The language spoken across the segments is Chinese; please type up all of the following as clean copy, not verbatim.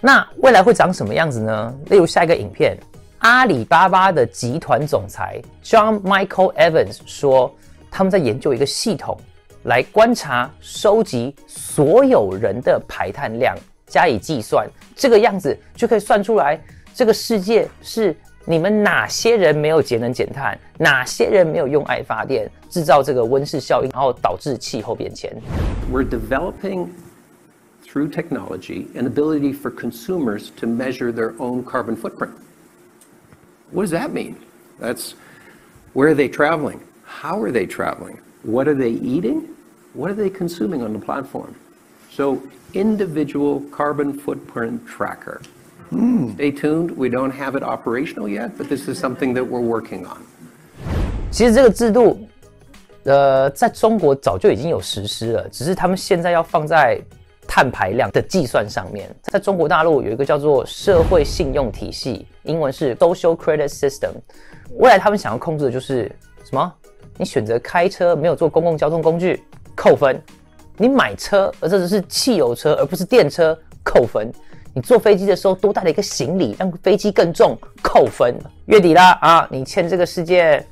那未来会长什么样子呢？例如下一个影片，阿里巴巴的集团总裁 John Michael Evans 说，他们在研究一个系统来观察、收集所有人的排碳量，加以计算，这个样子就可以算出来这个世界是你们哪些人没有节能减碳，哪些人没有用爱发电，制造这个温室效应，然后导致气候变迁。 We're developing through technology an ability for consumers to measure their own carbon footprint. What does that mean? That's where are they traveling? How are they traveling? What are they eating? What are they consuming on the platform? So individual carbon footprint tracker. Stay tuned. We don't have it operational yet, but this is something that we're working on. 其实这个制度，在中国早就已经有实施了，只是他们现在要放在碳排量的计算上面。在中国大陆有一个叫做社会信用体系，英文是 Social Credit System。未来他们想要控制的就是什么？你选择开车没有坐公共交通工具，扣分；你买车，而这只是汽油车而不是电车，扣分；你坐飞机的时候多带了一个行李，让飞机更重，扣分。月底啦啊，你欠这个世界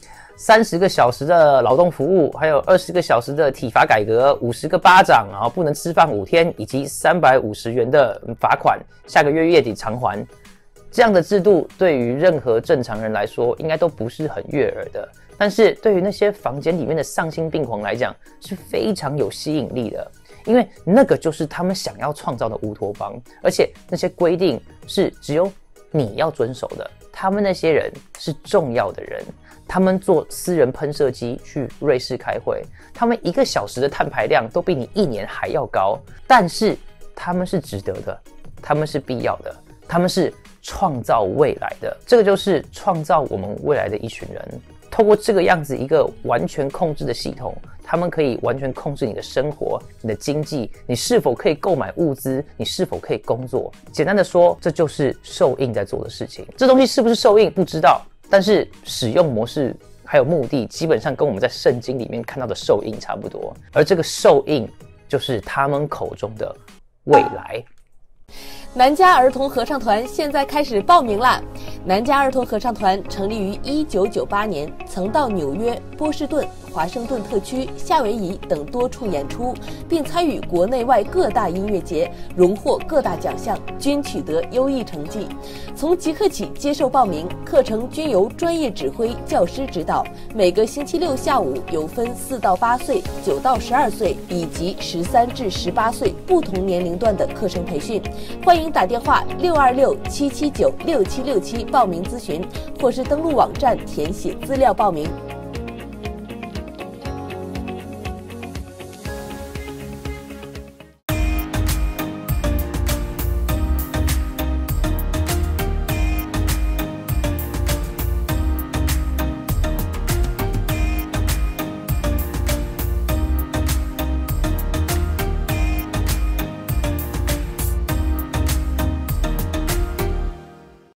30个小时的劳动服务，还有20个小时的体罚改革，50个巴掌，然后不能吃饭5天，以及350元的罚款，下个月月底偿还。这样的制度对于任何正常人来说，应该都不是很悦耳的。但是对于那些房间里面的丧心病狂来讲，是非常有吸引力的，因为那个就是他们想要创造的乌托邦，而且那些规定是只有你要遵守的。他们那些人是重要的人，他们坐私人喷射机去瑞士开会，他们1个小时的碳排量都比你1年还要高，但是他们是值得的，他们是必要的，他们是创造未来的。这个就是创造我们未来的一群人。透过这个样子一个完全控制的系统，他们可以完全控制你的生活、你的经济，你是否可以购买物资，你是否可以工作。简单的说，这就是受印在做的事情。这东西是不是受印不知道，但是使用模式还有目的基本上跟我们在圣经里面看到的受印差不多。而这个受印就是他们口中的未来。 南加儿童合唱团现在开始报名啦！南加儿童合唱团成立于1998年，曾到纽约、波士顿、华盛顿特区、夏威夷等多处演出，并参与国内外各大音乐节，荣获各大奖项，均取得优异成绩。从即刻起接受报名，课程均由专业指挥教师指导。每个星期六下午有分4到8岁、9到12岁以及13至18岁不同年龄段的课程培训。欢迎打电话626-779-6767报名咨询，或是登录网站填写资料报名。